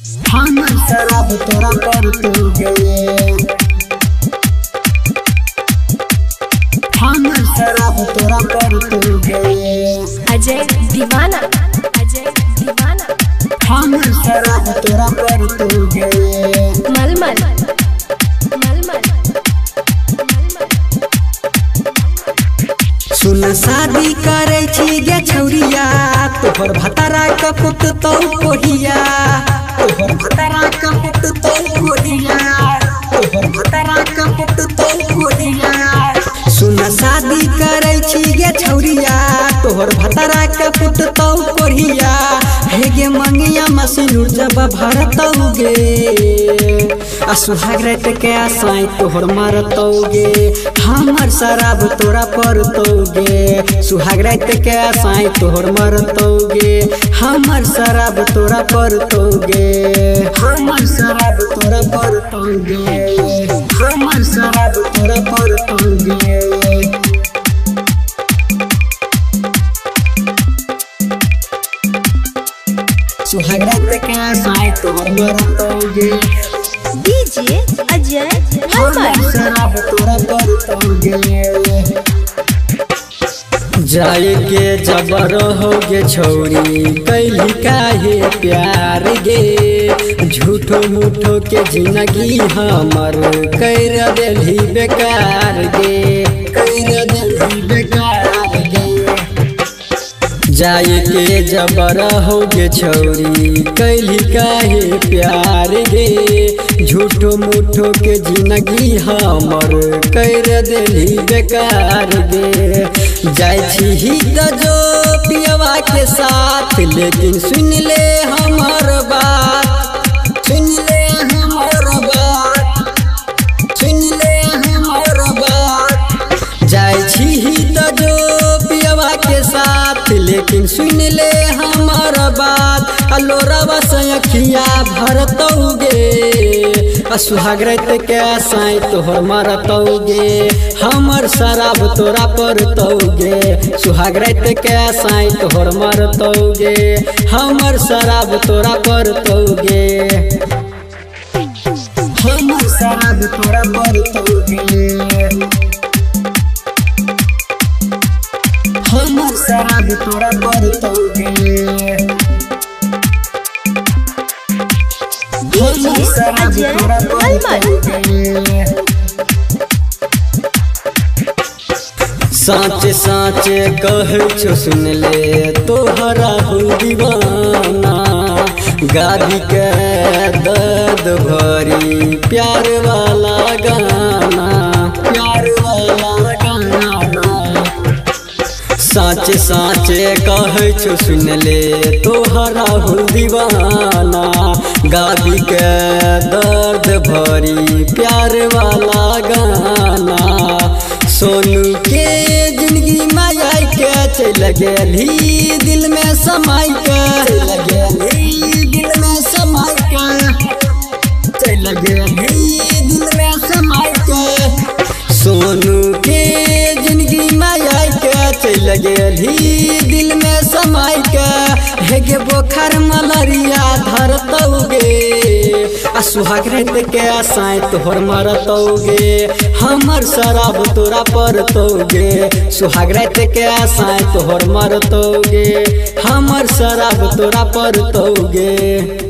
हमर शराब तोरा पर तू गए, हमर शराब तोरा पर तू गए। अजय दीवाना, अजय दीवाना। हमर शराब तोरा पर तू गए। मलमल मलमल। सुन शादी करे छी गे छौरिया, तोहर भतारा कपुत तो कोहिया, तोहर भतारा कपुत तो कोहिया, तोहर भतारा कपुत तो कोहिया। सुन शादी करे छी गे छौरिया, तोहर भतारा कपुत तो कोहिया। हे गे मंगिया मसीन जब भरतौगे, आ सुहाग रात के आसाई तोहर मरतौगे। हमर शराब तोरा परतौगे, सुहाग रात के आसाई तोहर मरतौगे। हमर शराब तोरा परतौगे, हमर शराब तोरा परतौगे, हमर शराब तोरा परतौगे। सुहाग रात के आसाई तोहर मरतौगे। डीजे अजय हमर शराब तोरा परतौगे। जाए के जबर होगे छौरी, कैली काहे प्यार गे। झूठो मूठो के जिंदगी हमर कर देली बेकार गे, कर देली बेकार गे। जाए के जबर होगे छौरी, कैली काहे प्यार गे। झूठो मूठो के जिंदगी हमर कर देली बेकार गे। जाय छी त जो पियवा के साथ, लेकिन सुन ले हमर बात, सुन ले हमर बात, सुन ले हमर बात। जाय छी त जो पियवा के साथ, लेकिन सुन ले हमर बात। अलोरवा से अखिया भरतौगे, सुहाग रात के आसाई तोहर मरतौगे। हमर शराब तोरा परतौगे, सुहाग रात के आसाई तोहर मरतौगे। हमर शराब तोरा परतौगे, हमर शराब तोरा परतौगे। हमर शराब तोरा परतौगे। अजय मलमल। साँचे साँचे कहै छो सुन ले तोहरा हो दीवाना। गाड़ी के दर्द भरी प्यार वाला गाना, प्यार वाला गाना। साँचे साँचे कहै छो सुन ले तोहरा हो दीवाना। गाड़ी के दर्द भरी प्यार वाला गाना। सोनू के जिंदगी माया के चल गेली दिल में समाई के, चल गेली दिल में समाई के, चल गेली दिल में समाई के। सोनू के जिंदगी माया के चल गेली दिल में समाई के। हे गे बोखर मलरिया धरतौगे, सुहाग रात के आसाई तोहर मरतौगे। हमर शराब तोरा परतौगे, सुहाग रात के आसाई तोहर मरतौगे। हमर शराब तोरा परतौगे।